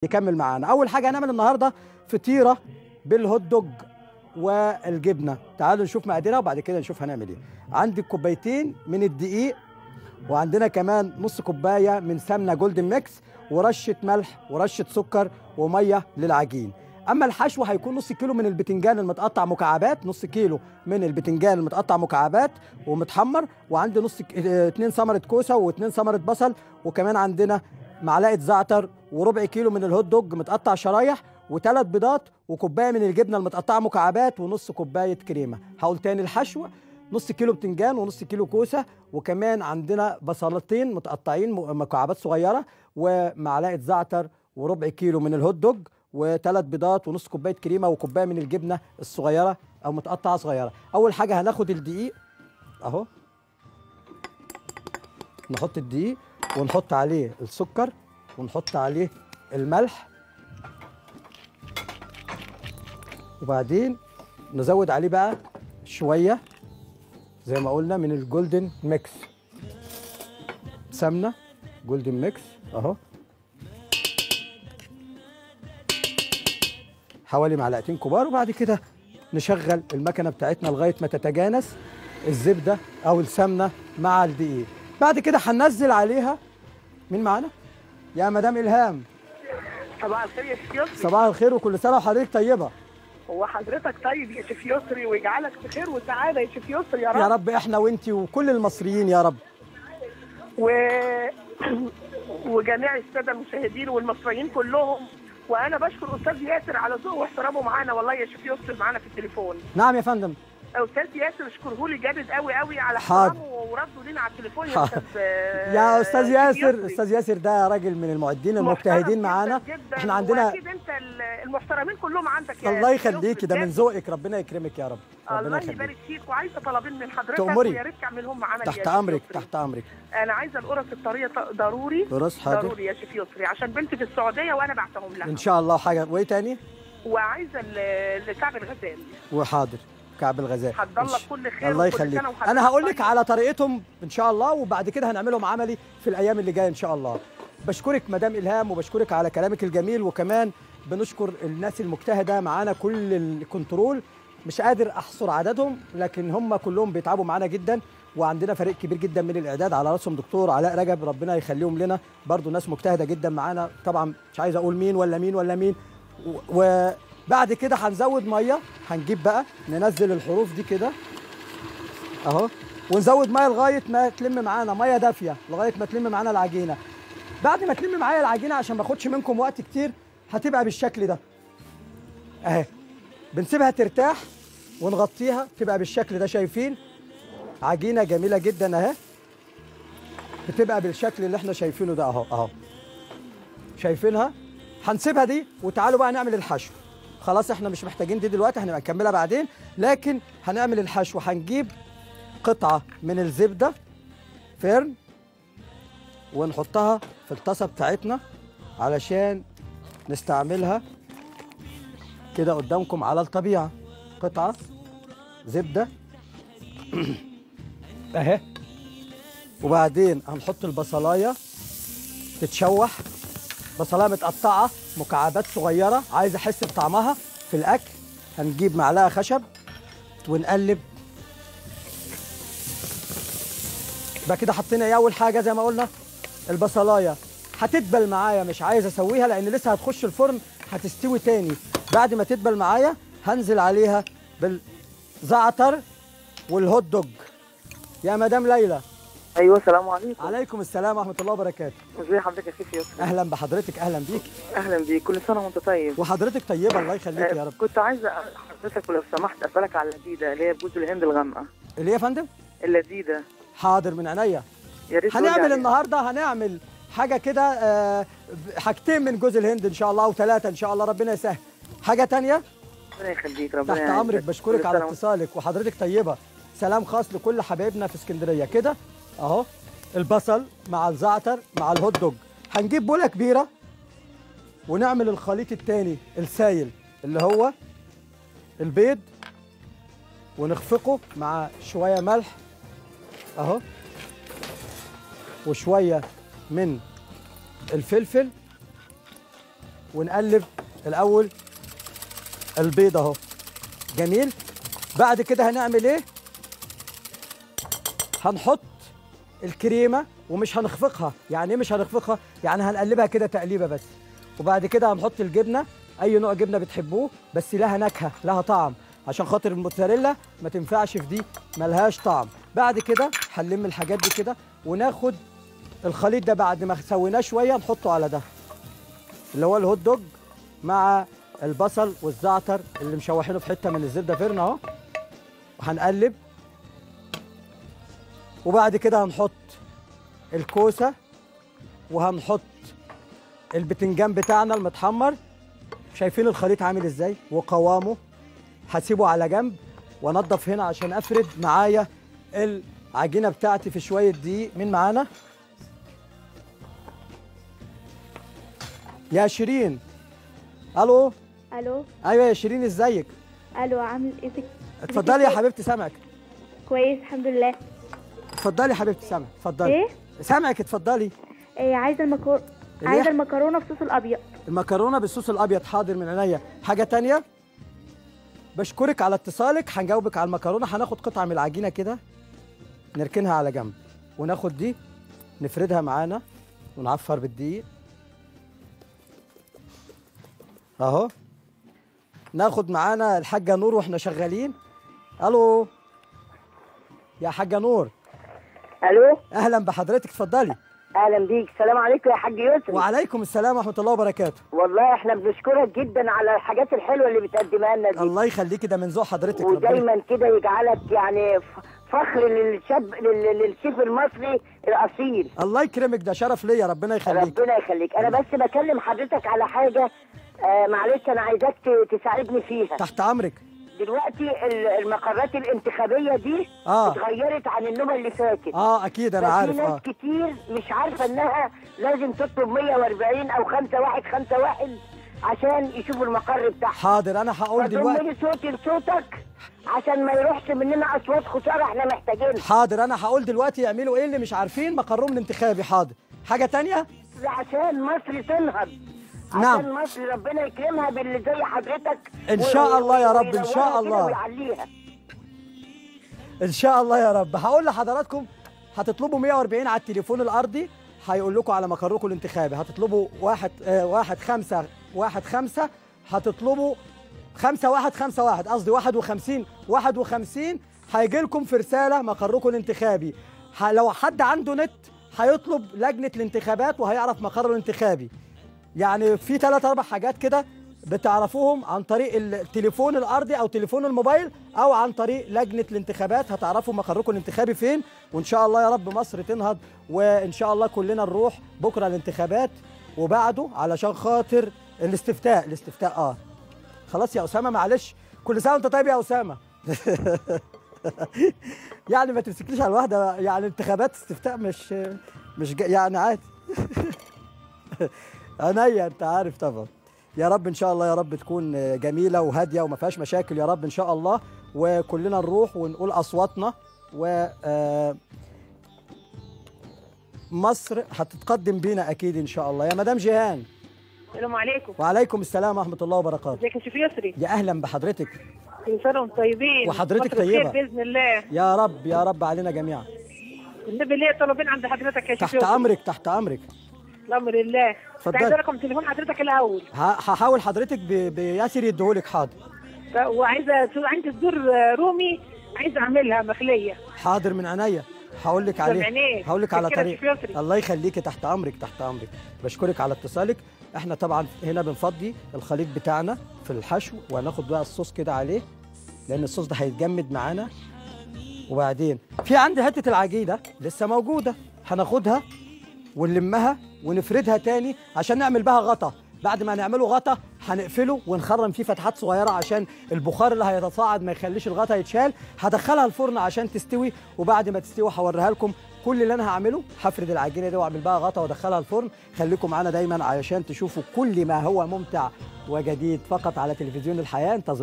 يكمل معانا. اول حاجه هنعمل النهارده فطيره بالهوت دوج والجبنه. تعالوا نشوف مقاديرها وبعد كده نشوف هنعمل ايه. عندي كوبايتين من الدقيق، وعندنا كمان نص كوبايه من سمنه جولدن ميكس، ورشه ملح ورشه سكر وميه للعجين. اما الحشو هيكون نص كيلو من البتنجان المتقطع مكعبات، نص كيلو من البتنجان المتقطع مكعبات ومتحمر، وعندي 2 ثمره كوسه و2 ثمره بصل، وكمان عندنا معلقه زعتر، وربع كيلو من الهوت دوج متقطع شرايح، و3 بيضات، وكوبايه من الجبنه المتقطعه مكعبات، ونص كوبايه كريمه. هقول تاني: الحشو نص كيلو بتنجان ونص كيلو كوسه، وكمان عندنا بصلتين متقطعين مكعبات صغيره، ومعلقه زعتر، وربع كيلو من الهوت دوج، و3 بيضات، ونص كوبايه كريمه، وكوبايه من الجبنه الصغيره او متقطعه صغيره. اول حاجه هناخد الدقيق اهو، نحط الدقيق ونحط عليه السكر ونحط عليه الملح، وبعدين نزود عليه بقى شويه زي ما قلنا من الجولدن ميكس، سمنه جولدن ميكس اهو، حوالي معلقتين كبار. وبعد كده نشغل المكنه بتاعتنا لغايه ما تتجانس الزبده او السمنه مع الدقيق. بعد كده هننزل عليها. مين معانا؟ يا مدام الهام. صباح الخير يا شيخ يسري. صباح الخير وكل سنه وحضرتك طيبه. هو حضرتك طيب يا شيخ يسري، ويجعلك بخير وسعاده يا شيخ يسري يا رب. يا رب احنا وانتي وكل المصريين يا رب. وجميع الساده المشاهدين والمصريين كلهم. وانا بشكر استاذ ياسر على ذوقه واحترامه معانا، والله يا شيخ يسري معانا في التليفون. نعم يا فندم. استاذ ياسر اشكره لي جامد قوي قوي على حاضر. احترامه ورده لينا على التليفون يا استاذ. يا استاذ ياسر، استاذ ياسر ده راجل من المعدين المجتهدين معانا. احنا عندنا واكيد انت المحترمين كلهم عندك يا الله يخليكي، ده من ذوقك، ربنا يكرمك يا رب. الله يبارك فيك. وعايزه طلبين من حضرتك تأمري. ويا ريت تعملهم عملي. تحت امرك تحت امرك. انا عايزه القرص الطريه ضروري. قرص حاضر. ضروري يا شيخ يسري عشان بنتي في السعوديه وانا بعتهم لها ان شاء الله. حاجه وايه تاني؟ وعايزه لكعب الغزال. وحاضر كعب الغزال. هتضلك كل خير. الله يخليك. انا هقول لك على طريقتهم ان شاء الله، وبعد كده هنعملهم عملي في الايام اللي جايه ان شاء الله. بشكرك مدام الهام، وبشكرك على كلامك الجميل، وكمان بنشكر الناس المجتهده معانا كل الكنترول، مش قادر احصر عددهم لكن هم كلهم بيتعبوا معانا جدا، وعندنا فريق كبير جدا من الاعداد على راسهم دكتور علاء رجب، ربنا يخليهم لنا، برضو ناس مجتهده جدا معانا. طبعا مش عايز اقول مين ولا مين ولا مين. وبعد كده هنزود ميه، هنجيب بقى ننزل الحروف دي كده اهو، ونزود ميه لغايه ما تلم معانا ميه دافيه، لغايه ما تلم معانا العجينه. بعد ما تلم معايا العجينه عشان ما اخدش منكم وقت كتير، هتبقى بالشكل ده اهي. بنسيبها ترتاح ونغطيها، تبقى بالشكل ده. شايفين عجينه جميله جدا اهي، بتبقى بالشكل اللي احنا شايفينه ده اهو اهو. شايفينها؟ هنسيبها دي وتعالوا بقى نعمل الحشو. خلاص احنا مش محتاجين دي دلوقتي، هنبقى نكملها بعدين، لكن هنعمل الحشو. هنجيب قطعه من الزبده فرن ونحطها في الطاسه بتاعتنا علشان نستعملها كده قدامكم على الطبيعه. قطعه زبده اهي، وبعدين هنحط البصلايه تتشوح، بصلايه متقطعه مكعبات صغيره، عايز احس بطعمها في الاكل. هنجيب معلقه خشب ونقلب بقى كده. حطينا ايه اول حاجه؟ زي ما قلنا البصلايه هتدبل معايا، مش عايز اسويها لان لسه هتخش الفرن هتستوي تاني. بعد ما تدبل معايا هنزل عليها بالزعتر والهوت دوج. يا مدام ليلى. ايوه السلام عليكم. عليكم السلام ورحمه الله وبركاته. ازي حضرتك يا شيخ يسري؟ اهلا بحضرتك. اهلا بيك. اهلا بيك، كل سنه وانت طيب. وحضرتك طيبه الله يخليك يا رب. كنت عايزه حضرتك لو سمحت اسالك على اللذيذه اللي هي بجوز الهند الغامقه. اللي هي يا فندم؟ اللذيذه. حاضر من عينيا. يا ريت. هنعمل النهارده هنعمل حاجه كده حاجتين من جوز الهند ان شاء الله، او 3 ان شاء الله، ربنا يسهل. حاجه تانية؟ ربنا يخليك. ربنا تحت امرك. بشكرك على اتصالك، وحضرتك طيبه. سلام خاص لكل حبايبنا في اسكندريه. كده اهو البصل مع الزعتر مع الهوت دوج. هنجيب بوله كبيره ونعمل الخليط التاني السايل اللي هو البيض، ونخفقه مع شويه ملح اهو، وشويه من الفلفل ونقلب الاول البيض اهو. جميل. بعد كده هنعمل ايه؟ هنحط الكريمه ومش هنخفقها. يعني ايه مش هنخفقها؟ يعني هنقلبها كده تقليبه بس. وبعد كده هنحط الجبنه، اي نوع جبنه بتحبوه بس لها نكهه لها طعم، عشان خاطر الموتزاريلا ما تنفعش في دي، ملهاش طعم. بعد كده هنلم الحاجات دي كده وناخد الخليط ده بعد ما سويناه شويه نحطه على ده اللي هو الهوت دوج مع البصل والزعتر اللي مشوحينه في حته من الزبده فرن اهو. وهنقلب. وبعد كده هنحط الكوسه وهنحط البتنجان بتاعنا المتحمر. شايفين الخليط عامل ازاي وقوامه. هسيبه على جنب وانضف هنا عشان افرد معايا العجينه بتاعتي في شويه دقيق. مين معانا؟ يا شيرين. الو. الو. ايوه يا شيرين، ازيك؟ الو، عامل ايه؟ اتفضلي يا حبيبتي، سامعك. كويس الحمد لله. اتفضلي يا حبيبتي، سامعك. اتفضلي. ايه؟ سامعك، اتفضلي. ايه، عايزه المكرونه بصوص الابيض. المكرونه بالصوص الابيض، حاضر من عينيا. حاجه تانية؟ بشكرك على اتصالك، هنجاوبك على المكرونه. هناخد قطعه من العجينه كده نركنها على جنب، وناخد دي نفردها معانا ونعفر بالدقيق اهو. ناخد معانا الحاجه نور واحنا شغالين. الو يا حاجه نور. الو. اهلا بحضرتك، اتفضلي. اهلا بيك. السلام عليكم يا حاج يوسف. وعليكم السلام ورحمه الله وبركاته. والله احنا بنشكرك جدا على الحاجات الحلوه اللي بتقدمها لنا دي. الله يخليكي، ده من ذوق حضرتك. ودايما كده يجعلك يعني فخر للشيف المصري الاصيل. الله يكرمك، ده شرف ليا، ربنا يخليك. ربنا يخليك. انا بس بكلم حضرتك على حاجه معلش انا عايزاك تساعدني فيها. تحت امرك. دلوقتي المقرات الانتخابيه دي اتغيرت عن النوبه اللي فاتت. اكيد انا عارف. في ناس كتير مش عارفه انها لازم تطلب 140 او 5151 عشان يشوفوا المقر بتاعهم. حاضر، انا هقول دلوقتي. فضم لي صوتي لصوتك عشان ما يروحش مننا اصوات خساره احنا محتاجينها. حاضر، انا هقول دلوقتي يعملوا ايه اللي مش عارفين مقرهم الانتخابي. حاضر. حاجه تانية؟ عشان مصر تنهض. نعم. عشان مصر ربنا يكرمها باللي زي حضرتك. ان شاء الله يا رب، ان شاء الله. ويعليها. ان شاء الله يا رب. هقول لحضراتكم هتطلبوا 140 على التليفون الارضي، هيقول لكم على مقركم الانتخابي. هتطلبوا 1515، هتطلبوا 5151، قصدي 51 هيجي لكم في رساله مقركم الانتخابي. لو حد عنده نت هيطلب لجنه الانتخابات وهيعرف مقره الانتخابي. يعني في 3-4 حاجات كده بتعرفوهم عن طريق التليفون الارضي او تليفون الموبايل او عن طريق لجنه الانتخابات. هتعرفوا مقركم الانتخابي فين. وان شاء الله يا رب مصر تنهض، وان شاء الله كلنا نروح بكره الانتخابات وبعده علشان خاطر الاستفتاء. خلاص يا اسامه، معلش. كل سنه وانت طيب يا اسامه. يعني ما تمسكليش على الواحده، يعني انتخابات استفتاء مش يعني عادي. عينيا، انت عارف طبعا. يا رب ان شاء الله يا رب تكون جميله وهاديه وما فيهاش مشاكل يا رب ان شاء الله، وكلنا نروح ونقول اصواتنا، و مصر هتتقدم بينا اكيد ان شاء الله. يا مدام جيهان. السلام عليكم. وعليكم السلام ورحمه الله وبركاته. ازيك يا شيف يسري؟ يا اهلا بحضرتك. كل سنه وانتم طيبين. وحضرتك طيبه باذن الله. يا رب يا رب علينا جميعا. النبي ليه طلبين عند حضرتك يا شيف تحت يسري؟ امرك، تحت امرك. الامر لله. اتفضلي. عايز رقم تليفون حضرتك الاول. هحاول حضرتك بياسر يديهولك. حاضر. وعايزه عندي صدور رومي عايزه اعملها مخليه. حاضر من عينيا، هقول لك عليه. هقول لك على طريق. الله يخليكي، تحت امرك تحت امرك. بشكرك على اتصالك. احنا طبعا هنا بنفضي الخليط بتاعنا في الحشو، وهناخد بقى الصوص كده عليه لان الصوص ده هيتجمد معانا. وبعدين في عندي حته العجينه لسه موجوده، هناخدها ونلمها ونفردها تاني عشان نعمل بها غطا. بعد ما نعمله غطا هنقفله ونخرم فيه فتحات صغيره عشان البخار اللي هيتصاعد ما يخليش الغطا يتشال. هدخلها الفرن عشان تستوي، وبعد ما تستوي هوريها لكم. كل اللي انا هعمله هفرد العجينه دي واعمل بها غطا وادخلها الفرن. خليكم معانا دايما علشان تشوفوا كل ما هو ممتع وجديد فقط على تلفزيون الحياه. انتظروا.